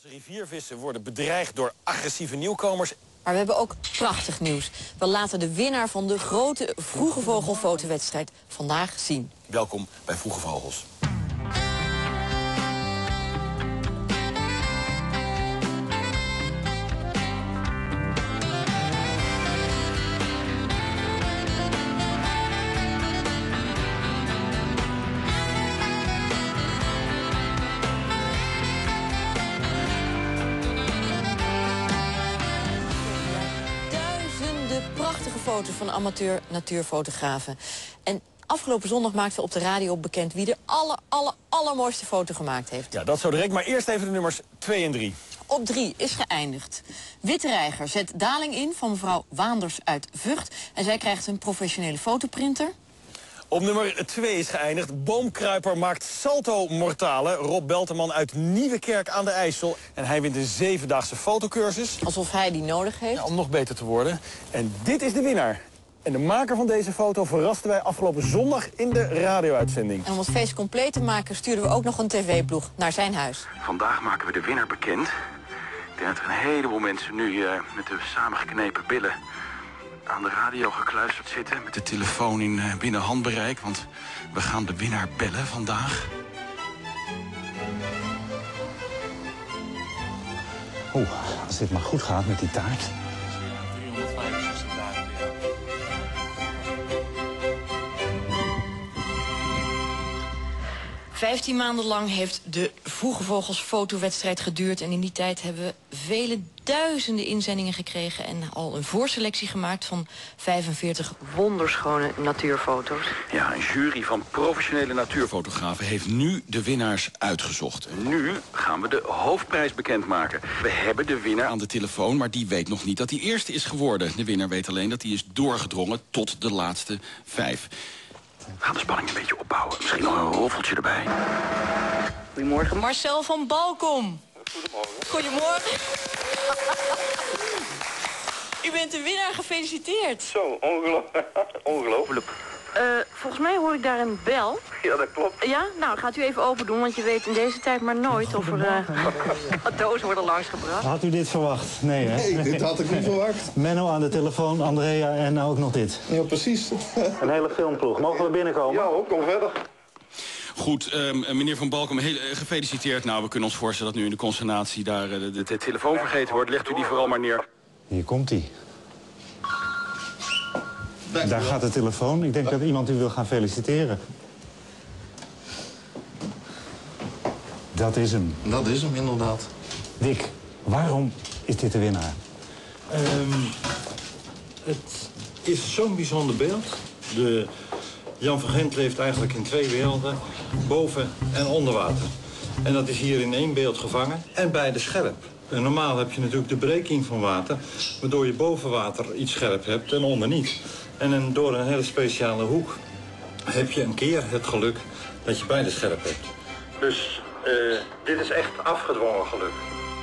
Riviervissen worden bedreigd door agressieve nieuwkomers. Maar we hebben ook prachtig nieuws. We laten de winnaar van de grote Vroege Vogel-fotowedstrijd vandaag zien. Welkom bij Vroege Vogels. Prachtige foto's van amateur natuurfotografen. En afgelopen zondag maakten we op de radio bekend wie de allermooiste foto gemaakt heeft. Ja, dat zo direct, maar eerst even de nummers 2 en 3. Op 3 is geëindigd. Witte Reiger zet daling in van mevrouw Waanders uit Vught. En zij krijgt een professionele fotoprinter. Op nummer 2 is geëindigd. Boomkruiper maakt salto mortale. Rob Belteman uit Nieuwekerk aan de IJssel. En hij wint een 7-daagse fotocursus. Alsof hij die nodig heeft. Ja, om nog beter te worden. En dit is de winnaar. En de maker van deze foto verrasten wij afgelopen zondag in de radio-uitzending. En om het feest compleet te maken stuurden we ook nog een tv-ploeg naar zijn huis. Vandaag maken we de winnaar bekend. Ik denk dat er een heleboel mensen nu met de samengeknepen billen aan de radio gekluisterd zitten. Met de telefoon in binnen handbereik, want we gaan de winnaar bellen vandaag. Oeh, als dit maar goed gaat met die taart. 15 maanden lang heeft de Vroege Vogels fotowedstrijd geduurd. En in die tijd hebben we vele duizenden inzendingen gekregen en al een voorselectie gemaakt van 45 wonderschone natuurfoto's. Ja, een jury van professionele natuurfotografen heeft nu de winnaars uitgezocht. Nu gaan we de hoofdprijs bekendmaken. We hebben de winnaar aan de telefoon, maar die weet nog niet dat hij eerste is geworden. De winnaar weet alleen dat hij is doorgedrongen tot de laatste 5. We gaan de spanning een beetje opbouwen. Misschien nog een roffeltje erbij. Goedemorgen. Marcel van Balkom. Goedemorgen. Goedemorgen. U bent de winnaar, gefeliciteerd. Zo, ongelooflijk. Volgens mij hoor ik daar een bel. Ja, dat klopt. Ja? Nou, gaat u even open doen, want je weet in deze tijd maar nooit of er dozen worden langsgebracht. Had u dit verwacht? Nee, hè? Nee, dit had ik niet verwacht. Menno aan de telefoon, Andrea en ook nog dit. Ja, precies. Een hele filmploeg. Mogen we binnenkomen? Ja, kom verder. Goed, meneer Van Balkom, heel gefeliciteerd. Nou, we kunnen ons voorstellen dat nu in de consternatie daar de telefoon vergeten wordt. Legt u die vooral maar neer. Hier komt hij. Daar gaat de telefoon. Ik denk dat iemand u wil gaan feliciteren. Dat is hem. Dat is hem inderdaad. Dick, waarom is dit de winnaar? Het is zo'n bijzonder beeld. Jan van Gent leeft eigenlijk in 2 werelden, boven en onder water. En dat is hier in 1 beeld gevangen en beide scherp. En normaal heb je natuurlijk de breking van water, waardoor je boven water iets scherp hebt en onder niet. En door een hele speciale hoek heb je een keer het geluk dat je beide scherp hebt. Dus dit is echt afgedwongen geluk.